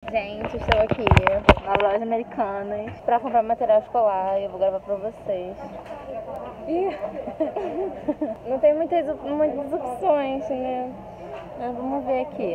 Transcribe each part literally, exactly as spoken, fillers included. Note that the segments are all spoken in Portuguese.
Gente, estou aqui na loja Americanas pra comprar material escolar e eu vou gravar pra vocês. Ih, não tem muitas, muitas opções, né? Mas vamos ver aqui.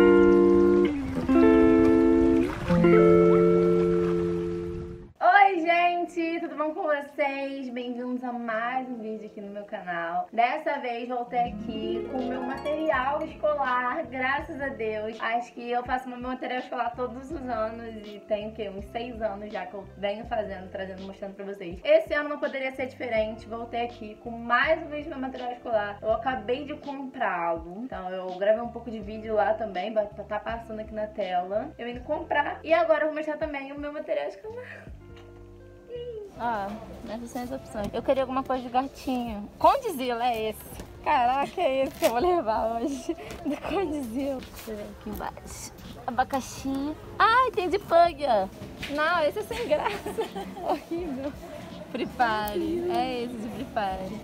Oi, gente! Tudo bom com vocês? Bem-vindos a mais um vídeo aqui no meu canal. Dessa vez voltei aqui com o meu material escolar, graças a Deus. Acho que eu faço meu material escolar todos os anos e tem o quê? Uns seis anos já que eu venho fazendo, trazendo, mostrando pra vocês. Esse ano não poderia ser diferente. Voltei aqui com mais um vídeo do meu material escolar. Eu acabei de comprá-lo, então eu gravei um pouco de vídeo lá também, tá passando aqui na tela. Eu indo comprar e agora eu vou mostrar também o meu material escolar. Ó, essas são as opções. Eu queria alguma coisa de gatinho. Condizila é esse. Caraca, é esse que eu vou levar hoje. Do Condizila. Deixa eu ver aqui embaixo. Abacaxi. Ai, tem de pug. Não, esse é sem graça. Horrível. Prepare. É esse de prepare.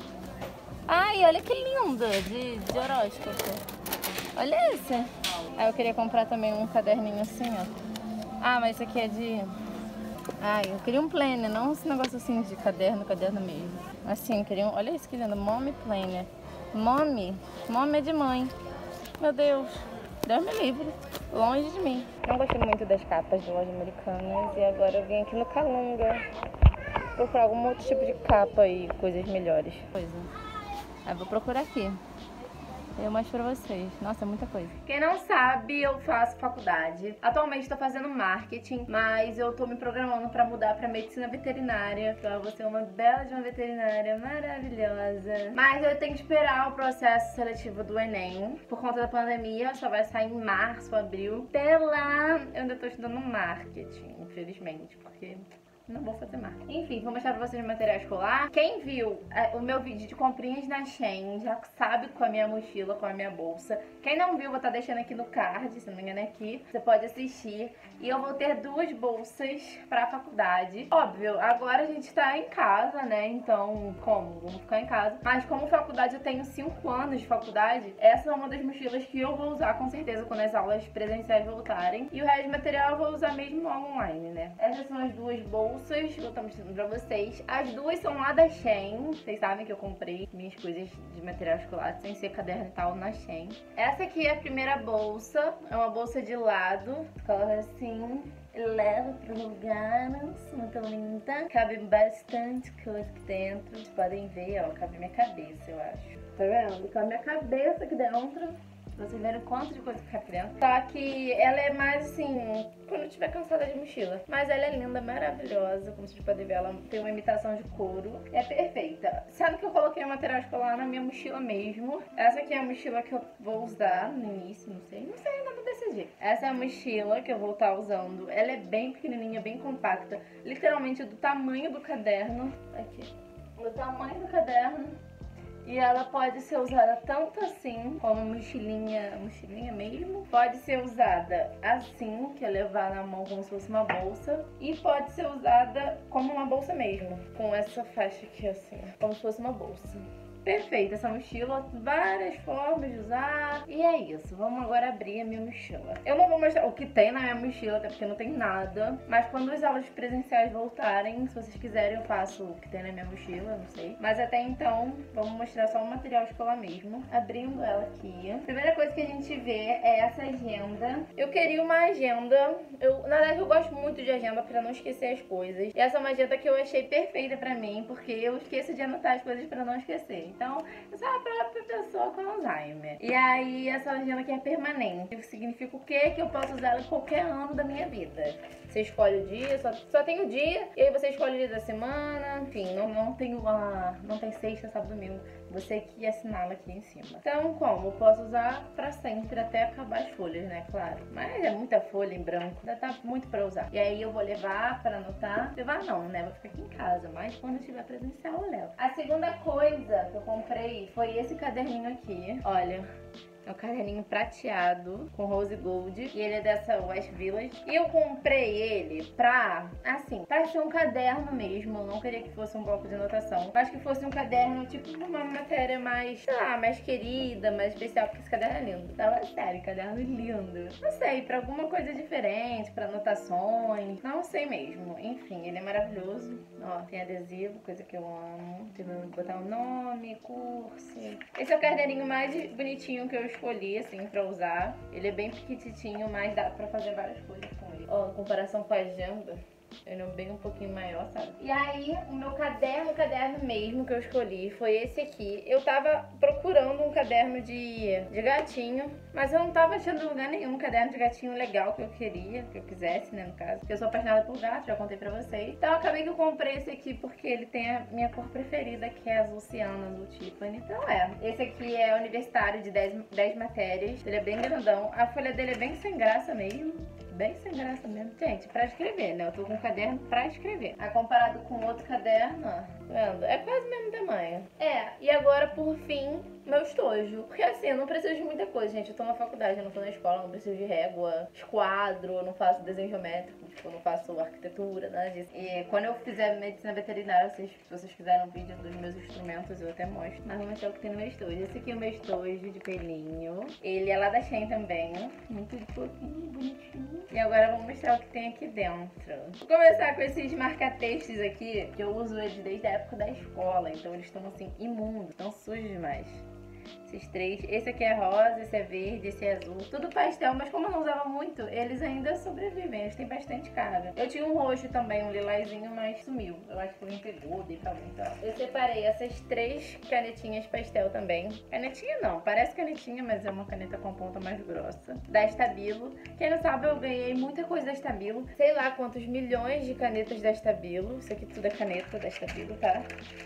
Ai, olha que lindo. De, de horóscopo. Olha esse. Aí eu queria comprar também um caderninho assim, ó. Ah, mas esse aqui é de... Ai, eu queria um planner, não esse negócio assim de caderno, caderno mesmo. Assim, eu queria um... Olha isso que lindo, Mommy Planner. Mommy? Mommy é de mãe. Meu Deus, Deus me livre, longe de mim. Não gostei muito das capas de loja Americanas e agora eu vim aqui no Calunga procurar algum outro tipo de capa e coisas melhores. Coisa. Aí vou procurar aqui. Eu mostro pra vocês. Nossa, é muita coisa. Quem não sabe, eu faço faculdade. Atualmente estou fazendo marketing, mas eu tô me programando pra mudar pra medicina veterinária. Então eu vou ser uma bela de uma veterinária maravilhosa. Mas eu tenho que esperar o processo seletivo do Enem. Por conta da pandemia, só vai sair em março, abril. Até lá, eu ainda tô estudando marketing, infelizmente, porque... não vou fazer mais. Enfim, vou mostrar pra vocês o material escolar. Quem viu é, o meu vídeo de comprinhas na Shein já sabe com a minha mochila, com a minha bolsa. Quem não viu, vou estar deixando aqui no card, se não me engano é aqui. Você pode assistir. E eu vou ter duas bolsas pra faculdade. Óbvio, agora a gente tá em casa, né? Então, como? Vamos ficar em casa. Mas como faculdade, eu tenho cinco anos de faculdade. Essa é uma das mochilas que eu vou usar com certeza quando as aulas presenciais voltarem. E o resto do material eu vou usar mesmo online, né? Essas são as duas bolsas. Eu tô mostrando pra vocês. As duas são lá da Shein. Vocês sabem que eu comprei minhas coisas de material escolar sem ser caderno e tal na Shein. Essa aqui é a primeira bolsa. É uma bolsa de lado. Coloca assim, leva pro lugar. Muito linda. Cabe bastante coisa aqui dentro. Vocês podem ver, ó. Cabe minha cabeça, eu acho. Tá vendo? Cabe minha cabeça aqui dentro. Vocês viram quanto de coisa que fica aqui dentro. Só que ela é mais assim, quando eu estiver cansada de mochila. Mas ela é linda, maravilhosa. Como vocês podem ver, ela tem uma imitação de couro. É perfeita. Sendo que eu coloquei o material escolar na minha mochila mesmo. Essa aqui é a mochila que eu vou usar no início, não sei. Não sei, ainda não decidi. Essa é a mochila que eu vou estar usando. Ela é bem pequenininha, bem compacta. Literalmente do tamanho do caderno. Aqui. Do tamanho do caderno. E ela pode ser usada tanto assim, como mochilinha, mochilinha mesmo. Pode ser usada assim, que é levar na mão como se fosse uma bolsa. E pode ser usada como uma bolsa mesmo, com essa faixa aqui assim, como se fosse uma bolsa. Perfeita essa mochila, várias formas de usar. E é isso, vamos agora abrir a minha mochila. Eu não vou mostrar o que tem na minha mochila, até porque não tem nada. Mas quando as aulas presenciais voltarem, se vocês quiserem eu faço o que tem na minha mochila, não sei. Mas até então, vamos mostrar só o material escolar mesmo. Abrindo ela aqui. A primeira coisa que a gente vê é essa agenda. Eu queria uma agenda. Eu, na verdade eu gosto muito de agenda pra não esquecer as coisas. E essa é uma agenda que eu achei perfeita pra mim, porque eu esqueço de anotar as coisas pra não esquecer. Então, eu sou a própria pessoa com Alzheimer. E aí, essa agenda aqui é permanente. Isso significa o quê? Que eu posso usar ela em qualquer ano da minha vida. Você escolhe o dia, só, só tem o dia, e aí você escolhe o dia da semana. Enfim, não, não, tem, uma, não tem sexta, sábado, domingo. Você que assinala aqui em cima. Então, como? Eu posso usar pra sempre, até acabar as folhas, né? Claro. Mas é muita folha em branco. Ainda tá muito pra usar. E aí eu vou levar pra anotar. Levar não, né? Vou ficar aqui em casa. Mas quando eu estiver presencial, eu levo. A segunda coisa que eu comprei foi esse caderninho aqui. Olha... É um caderninho prateado com rose gold. E ele é dessa West Village. E eu comprei ele pra, assim, pra ser um caderno mesmo. Eu não queria que fosse um bloco de anotação. Eu acho que fosse um caderno, tipo, uma matéria mais, sei lá, mais querida, mais especial. Porque esse caderno é lindo. Tava sério, caderno lindo. Não sei, pra alguma coisa diferente, pra anotações. Não sei mesmo. Enfim, ele é maravilhoso. Ó, tem adesivo, coisa que eu amo. Tem que botar o nome, curso. Esse é o caderninho mais bonitinho que eu escolhi, assim, pra usar. Ele é bem pequititinho, mas dá pra fazer várias coisas com ele. Ó, em comparação com a agenda, ele é bem um pouquinho maior, sabe? E aí, o meu caderno, o caderno mesmo que eu escolhi foi esse aqui. Eu tava procurando um caderno de, de gatinho, mas eu não tava achando lugar nenhum um caderno de gatinho legal que eu queria, que eu quisesse, né, no caso. Porque eu sou apaixonada por gato, já contei pra vocês. Então, acabei que eu comprei esse aqui porque ele tem a minha cor preferida, que é azul ciano, azul Tiffany. Então, é. Esse aqui é universitário de dez matérias. Ele é bem grandão. A folha dele é bem sem graça mesmo. Bem sem graça mesmo. Gente, pra escrever, né? Eu tô com um caderno pra escrever. Aí, comparado com outro caderno, ó, tá vendo? É quase o mesmo tamanho. É, e agora, por fim, meu estojo. Porque assim, eu não preciso de muita coisa, gente. Eu tô na faculdade, eu não tô na escola, eu não preciso de régua, esquadro, eu não faço desenho geométrico, tipo, eu não faço arquitetura, nada disso. E quando eu fizer medicina veterinária, vocês, se vocês quiserem um vídeo dos meus instrumentos, eu até mostro. Mas vou mostrar o que tem no meu estojo. Esse aqui é o meu estojo de pelinho. Ele é lá da Shein também, muito fofinho, bonitinho. E agora eu vou mostrar o que tem aqui dentro. Vou começar com esses marca-textos aqui, que eu uso eles desde a época da escola. Então eles estão assim, imundos, estão sujos demais. Esses três. Esse aqui é rosa, esse é verde, esse é azul. Tudo pastel, mas como eu não usava muito, eles ainda sobrevivem. Eles têm bastante cara. Eu tinha um roxo também, um lilazinho, mas sumiu. Eu acho que alguém pegou, dei pra alguém. Então, eu separei essas três canetinhas pastel também. Canetinha não, parece canetinha, mas é uma caneta com ponta mais grossa. Da Stabilo. Quem não sabe, eu ganhei muita coisa da Stabilo. Sei lá quantos milhões de canetas da Stabilo. Isso aqui tudo é caneta da Stabilo, tá?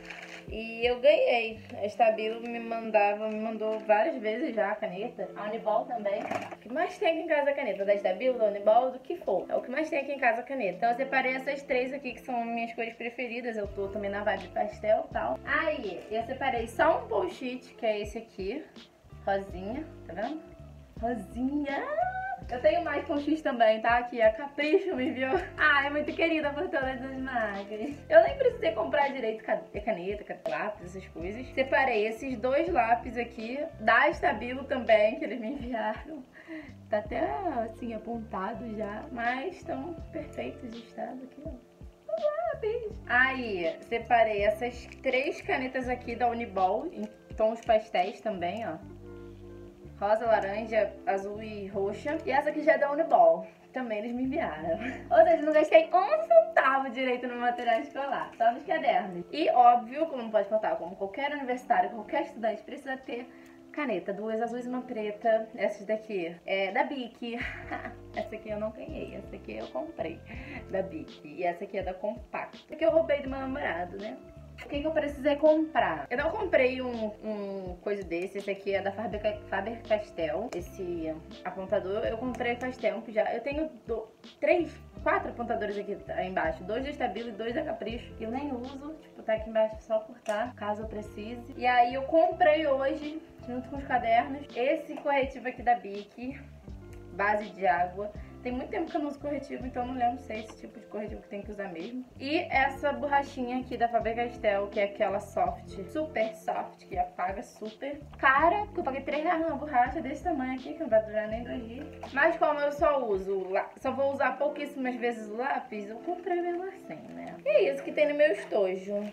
E eu ganhei. A Stabilo me mandava, me mandou várias vezes já a caneta. A Uniball também. O que mais tem aqui em casa é a caneta. Da Stabilo, da Uniball, do que for. É o que mais tem aqui em casa a caneta. Então eu separei essas três aqui que são minhas cores preferidas. Eu tô também na vibe pastel e tal. Aí, eu separei só um post-it, que é esse aqui. Rosinha, tá vendo? Rosinha! Eu tenho mais post-it também, tá? Aqui, a Capricho me viu. Ah, é muito querida por todas as marcas. Eu nem precisei comprar direito caneta, lápis, essas coisas. Separei esses dois lápis aqui, da Stabilo também, que eles me enviaram. Tá até, assim, apontado já, mas estão perfeitos de estado aqui, ó. Lápis. Aí, separei essas três canetas aqui da Uniball, em tons pastéis também, ó. Rosa, laranja, azul e roxa. E essa aqui já é da Uniball. Também eles me enviaram. Ou seja, não gastei um centavo direito no material escolar. Só nos cadernos. E óbvio, como não pode faltar, como qualquer universitário, qualquer estudante precisa ter caneta. Duas azuis e uma preta. Essas daqui é da Bic. Essa aqui eu não ganhei. Essa aqui eu comprei da Bic. E essa aqui é da Compacto. Essa aqui eu roubei do meu namorado, né? O que, que eu precisei comprar? Eu não comprei um, um coisa desse. Esse aqui é da Faber, Faber-Castell. Esse apontador. Eu comprei faz tempo já. Eu tenho do, três, quatro apontadores aqui aí embaixo. Dois da Stabilo e dois da Capricho. Que eu nem uso. Tipo, tá aqui embaixo só cortar, caso eu precise. E aí eu comprei hoje, junto com os cadernos, esse corretivo aqui da Bic. Base de água. Tem muito tempo que eu não uso corretivo, então eu não lembro se é esse tipo de corretivo que tem que usar mesmo. E essa borrachinha aqui da Faber-Castell, que é aquela soft, super soft, que apaga super. Cara, porque eu paguei três reais numa borracha desse tamanho aqui, que não vai durar nem dois dias. Mas como eu só uso, só vou usar pouquíssimas vezes o lápis, eu comprei mesmo assim, né? E é isso que tem no meu estojo.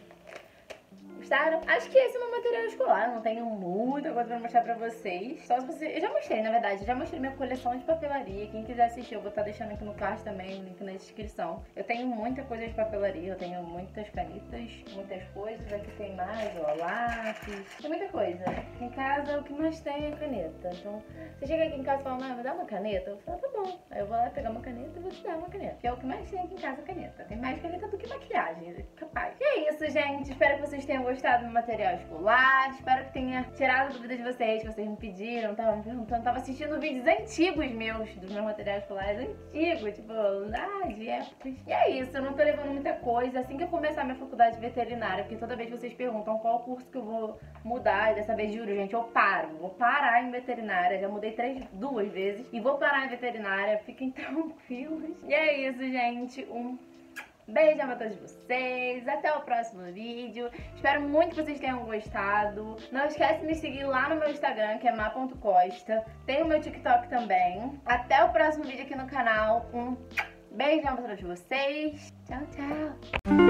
Gostaram? Acho que esse é o meu material escolar. Eu não tenho muita coisa pra mostrar pra vocês. Só se você... Eu já mostrei, na verdade. Eu já mostrei minha coleção de papelaria. Quem quiser assistir, eu vou estar deixando aqui no card também, o link na descrição. Eu tenho muita coisa de papelaria. Eu tenho muitas canetas, muitas coisas. Aqui tem mais, ó, lápis. Tem muita coisa. Em casa, o que mais tem é caneta. Então, você chega aqui em casa e fala, não, me dá uma caneta? Eu falo, tá bom. Aí eu vou lá pegar uma caneta e vou te dar uma caneta. Que é o que mais tem aqui em casa, caneta. Tem mais caneta do que maquiagem, capaz. E é isso, gente. Espero que vocês tenham gostado gostado do material escolar. Espero que tenha tirado dúvidas de vocês, que vocês me pediram, estavam me perguntando. Tava assistindo vídeos antigos meus, dos meus materiais escolares antigos, tipo, ah, de épocas. E é isso, eu não tô levando muita coisa. Assim que eu começar minha faculdade veterinária, porque toda vez vocês perguntam qual curso que eu vou mudar, e dessa vez, juro, gente, eu paro. Vou parar em veterinária. Já mudei três, duas vezes. E vou parar em veterinária. Fiquem tranquilos. E é isso, gente. Um beijão pra todos vocês. Até o próximo vídeo. Espero muito que vocês tenham gostado. Não esquece de me seguir lá no meu Instagram, que é má ponto costa. Tem o meu TikTok também. Até o próximo vídeo aqui no canal. Um beijão pra todos vocês. Tchau, tchau.